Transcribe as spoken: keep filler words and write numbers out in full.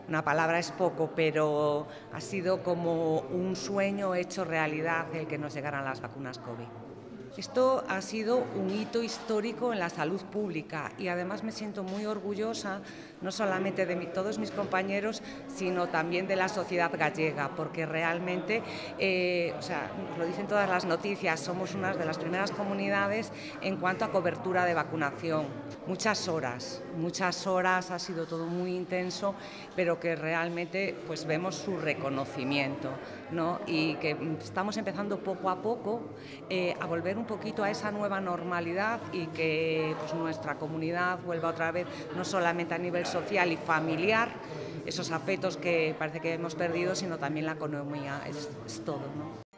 una palabra es poco, pero ha sido como un sueño hecho realidad el que nos llegaran las vacunas COVID. Esto ha sido un hito histórico en la salud pública y además me siento muy orgullosa no solamente de mi, todos mis compañeros, sino también de la sociedad gallega, porque realmente, eh, o sea, lo dicen todas las noticias, somos una de las primeras comunidades en cuanto a cobertura de vacunación. Muchas horas, muchas horas, ha sido todo muy intenso, pero que realmente pues vemos su reconocimiento, ¿no? Y que estamos empezando poco a poco eh, a volver un poquito a esa nueva normalidad y que pues, nuestra comunidad vuelva otra vez, no solamente a nivel social y familiar, esos afectos que parece que hemos perdido, sino también la economía, es, es todo, ¿no?